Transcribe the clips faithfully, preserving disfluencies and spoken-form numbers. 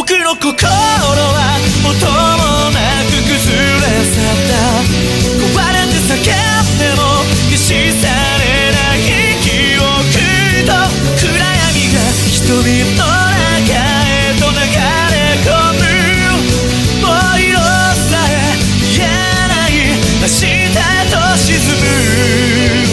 僕の心は音もなく崩れ去った。壊れて叫んでも消し去れない記憶と暗闇が瞳の中へと流れ込む。もう色さえ見えない明日へと沈む。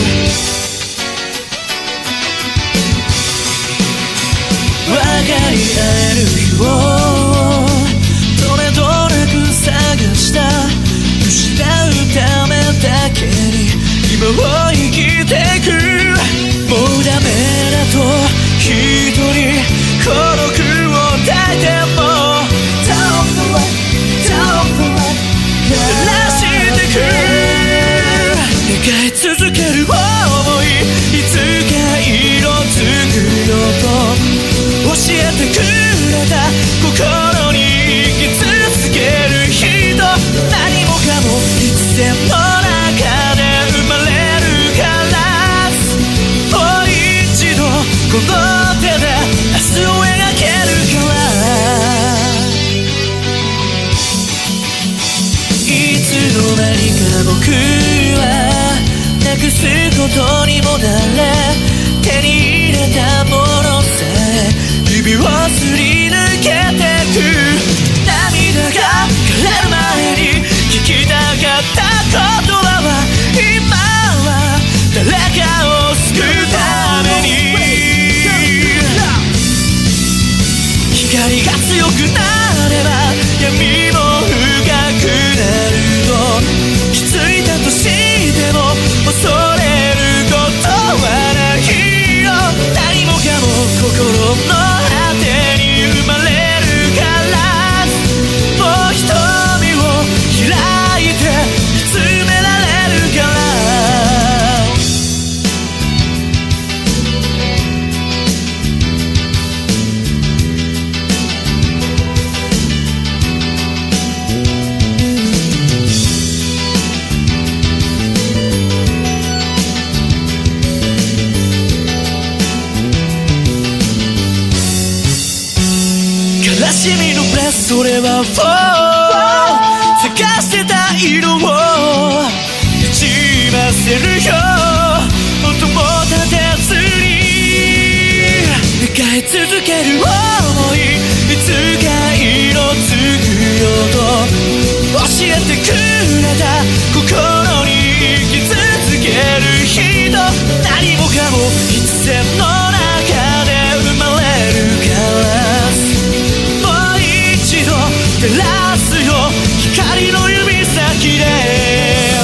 分かり合える日をどれどれく探した。失うためだけに今を生きてく。もうダメだと一人孤独を抱いても Down the way, down the way 照らしてく。願い続ける想いいつか色づくよと教えてくれた。心に生き続ける人、何もかも必然の中で生まれるから。もう一度この手で明日を描けるから。いつの間にか僕はなくすことにもなれ、手に入れたものさえ指をすり抜けてく。涙が枯れる前に聞きたかった言葉は、今は誰かを救うために。光が強くなれば闇も深くなると。気づいたとしても恐れることはないよ。何もかも心の果てに生まれるから。もう瞳を開いて見つめられるから。悲しみのブレス、それはフォー探してた色をにじませるよ。音も立てずに願い続ける想いいつか色づくよと教えてくれた。心に生き続ける人、何もかも必然の中で生まれるから。照らすよ光の指先で。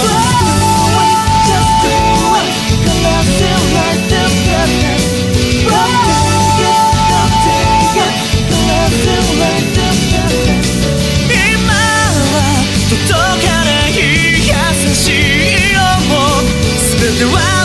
今は届かない優しい色も全ては